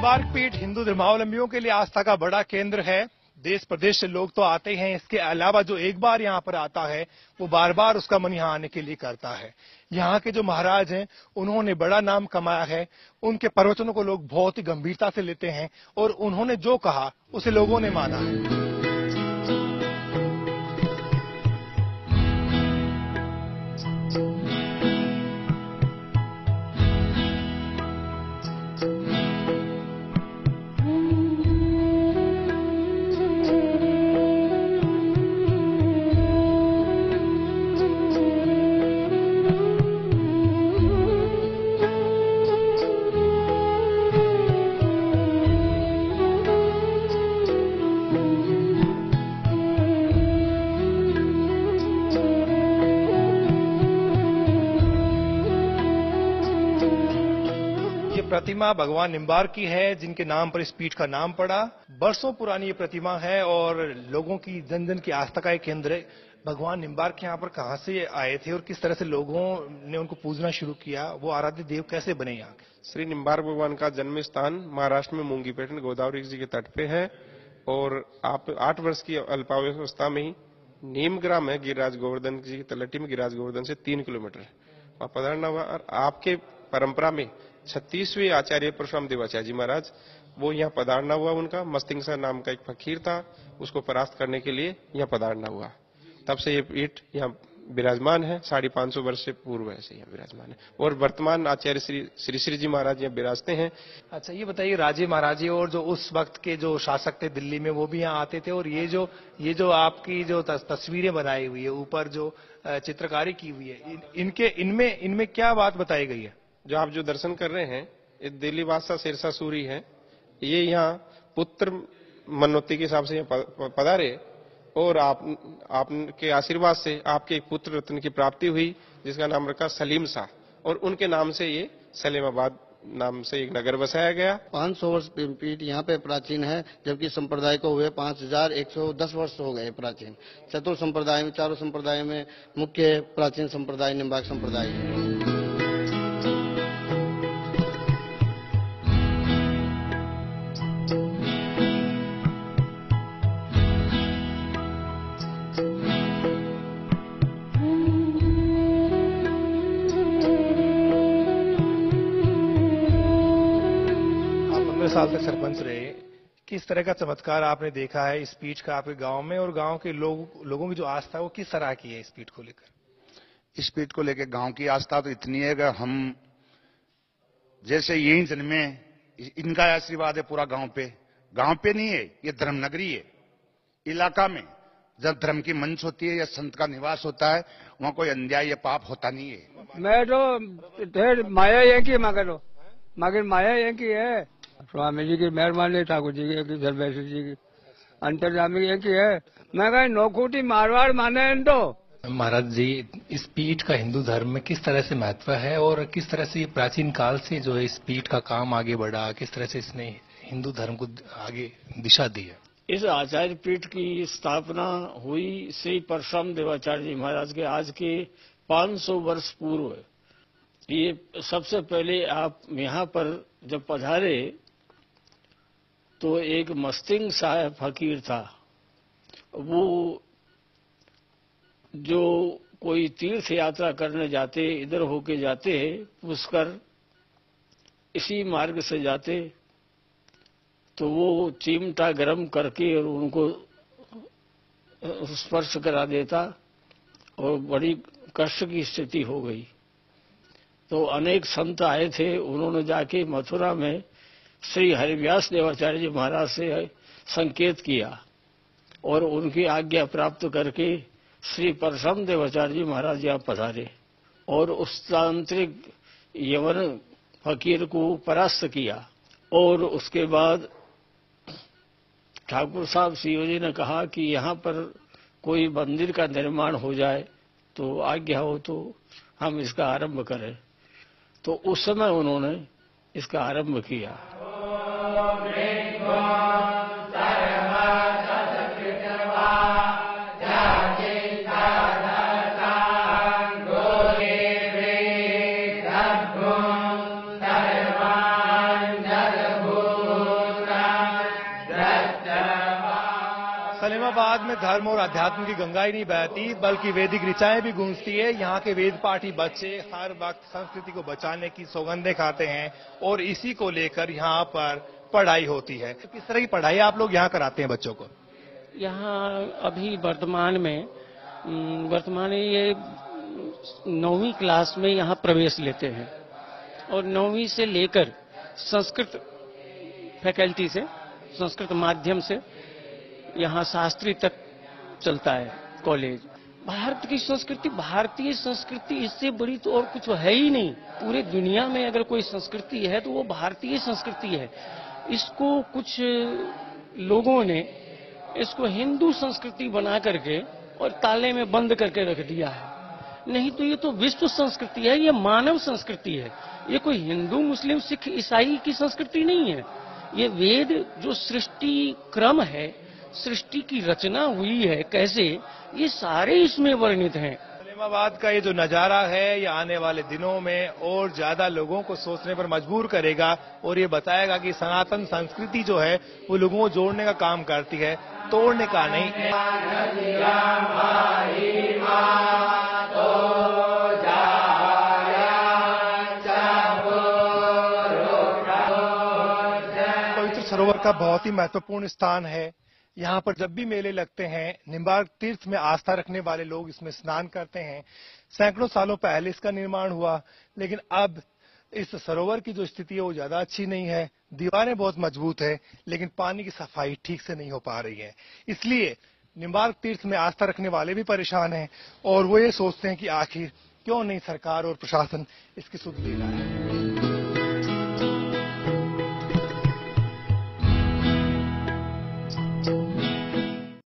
निम्बार्क पीठ हिंदू धर्मावलंबियों के लिए आस्था का बड़ा केंद्र है। देश प्रदेश से लोग तो आते हैं, इसके अलावा जो एक बार यहाँ पर आता है वो बार बार उसका मन यहाँ आने के लिए करता है। यहाँ के जो महाराज हैं उन्होंने बड़ा नाम कमाया है। उनके प्रवचनों को लोग बहुत ही गंभीरता से लेते हैं और उन्होंने जो कहा उसे लोगों ने माना है। प्रतिमा भगवान निम्बार्क की है, जिनके नाम पर इस पीठ का नाम पड़ा। बरसों पुरानी ये प्रतिमा है और लोगों की जन जन की आस्था का एक केंद्र है। भगवान निम्बार्क यहाँ पर कहाँ से आए थे और किस तरह से लोगों ने उनको पूजना शुरू किया, वो आराध्य देव कैसे बने यहाँ के? श्री निम्बार्क भगवान का जन्म स्थान महाराष्ट्र में मूंगीपेट गोदावरी जी के तट पे है और आप 8 वर्ष की अल्पावस्था में ही नीम ग्राम है गिरिराज गोवर्धन जी की तलहटी में, गिरिराज गोवर्धन से 3 किलोमीटर वहां पधारना हुआ। और आपके परंपरा में 36वें आचार्य परशुराम देवाचार्य जी महाराज वो यहाँ पधारना हुआ। उनका मस्तिंगसा नाम का एक फकीर था, उसको परास्त करने के लिए यहाँ पधारना हुआ। तब से ये पीठ यहाँ विराजमान है। 550 वर्ष से पूर्व ऐसे यहाँ विराजमान है और वर्तमान आचार्य श्री श्री जी महाराज यहाँ विराजते हैं। अच्छा, ये बताइए, राजे महाराजे और जो उस वक्त के जो शासक थे दिल्ली में, वो भी यहाँ आते थे और ये जो आपकी जो तस्वीरें बनाई हुई है, ऊपर जो चित्रकारी की हुई है, इनमें क्या बात बताई गई है? जो आप जो दर्शन कर रहे हैं, ये दिल्ली बादशाह शेरशाह सूरी है। ये यहाँ पुत्र मनोती के हिसाब से यहाँ पधारे और आपके आशीर्वाद से आपके एक पुत्र रत्न की प्राप्ति हुई, जिसका नाम रखा सलीम शाह, और उनके नाम से ये सलीमाबाद नाम से एक नगर बसाया गया। 500 वर्ष पीठ यहाँ पे प्राचीन है, जबकि संप्रदाय को हुए 5110 वर्ष हो गए प्राचीन। चतुर संप्रदाय में, चारों संप्रदाय में मुख्य प्राचीन संप्रदाय निम्बार्क संप्रदाय है। साल तक सरपंच रहे, किस तरह का चमत्कार आपने देखा है इस पीठ का आपके गांव में, और गांव के लोगों की जो आस्था है वो किस तरह की है इस पीठ को लेकर? इस पीठ को लेकर गांव की आस्था तो इतनी है कि हम जैसे यही जन्मे, इनका आशीर्वाद है पूरा गांव पे नहीं है, ये धर्म नगरी है। इलाका में जब धर्म की मंच होती है या संत का निवास होता है, वहां कोई अन्याय या पाप होता नहीं है। मैं तो माया मगर माया एक ही है, स्वामी जी की मेहरबानी, ठाकुर जी की, सर्वेश्वर जी की, अंतर्यामी एक ही है। मैं कहीं नौखूटी मारवाड़ माने तो। महाराज जी, इस पीठ का हिंदू धर्म में किस तरह से महत्व है और किस तरह से प्राचीन काल से जो है इस पीठ का काम आगे बढ़ा, किस तरह से इसने हिंदू धर्म को आगे दिशा दी है? इस आचार्य पीठ की स्थापना हुई श्री परशुराम देवाचार्य जी महाराज के आज के 500 वर्ष पूर्व। ये सबसे पहले आप यहाँ पर जब पधारे तो एक मस्तिंग साहब फकीर था। वो जो कोई तीर्थ यात्रा करने जाते, इधर होके जाते, पुष्कर इसी मार्ग से जाते, तो वो चिमटा गरम करके और उनको स्पर्श करा देता और बड़ी कष्ट की स्थिति हो गई। तो अनेक संत आए थे, उन्होंने जाके मथुरा में श्री हरिव्यास देवाचार्य जी महाराज से संकेत किया और उनकी आज्ञा प्राप्त करके श्री परशुराम देवाचार्य जी महाराज यहाँ पधारे और उस तांत्रिक यवन फकीर को परास्त किया। और उसके बाद ठाकुर साहब सीओ जी ने कहा कि यहाँ पर कोई मंदिर का निर्माण हो जाए तो आज्ञा हो तो हम इसका आरंभ करें। तो उस समय उन्होंने इसका आरंभ किया। सलेमाबाद में धर्म और अध्यात्म की गंगा ही नहीं बहती, बल्कि वैदिक ऋचाएं भी गूंजती है। यहाँ के वेद पाठी बच्चे हर वक्त संस्कृति को बचाने की सौगंधें खाते हैं और इसी को लेकर यहाँ पर पढ़ाई होती है। किस तरह की पढ़ाई आप लोग यहाँ कराते हैं बच्चों को? यहाँ अभी वर्तमान में ये 9वीं क्लास में यहाँ प्रवेश लेते हैं और 9वीं से लेकर संस्कृत फैकल्टी से, संस्कृत माध्यम से यहाँ शास्त्री तक चलता है कॉलेज। भारत की संस्कृति, भारतीय संस्कृति, इससे बड़ी तो और कुछ है ही नहीं। पूरे दुनिया में अगर कोई संस्कृति है तो वो भारतीय संस्कृति है। इसको कुछ लोगों ने इसको हिंदू संस्कृति बना करके और ताले में बंद करके रख दिया है। नहीं तो ये तो विश्व संस्कृति है, ये मानव संस्कृति है। ये कोई हिंदू, मुस्लिम, सिख, ईसाई की संस्कृति नहीं है। ये वेद जो सृष्टि क्रम है, सृष्टि की रचना हुई है कैसे, ये सारे इसमें वर्णित हैं। सलेमाबाद का ये जो नजारा है, ये आने वाले दिनों में और ज्यादा लोगों को सोचने पर मजबूर करेगा और ये बताएगा कि सनातन संस्कृति जो है वो लोगों को जोड़ने का काम करती है, तोड़ने का नहीं। पवित्र सरोवर का बहुत ही महत्वपूर्ण स्थान है। यहाँ पर जब भी मेले लगते हैं, निम्बार्क तीर्थ में आस्था रखने वाले लोग इसमें स्नान करते हैं। सैकड़ों सालों पहले इसका निर्माण हुआ, लेकिन अब इस सरोवर की जो स्थिति है वो ज्यादा अच्छी नहीं है। दीवारें बहुत मजबूत है, लेकिन पानी की सफाई ठीक से नहीं हो पा रही है। इसलिए निम्बार्क तीर्थ में आस्था रखने वाले भी परेशान हैं और वो ये सोचते हैं कि आखिर क्यों नहीं सरकार और प्रशासन इसकी सुध ले रहा है।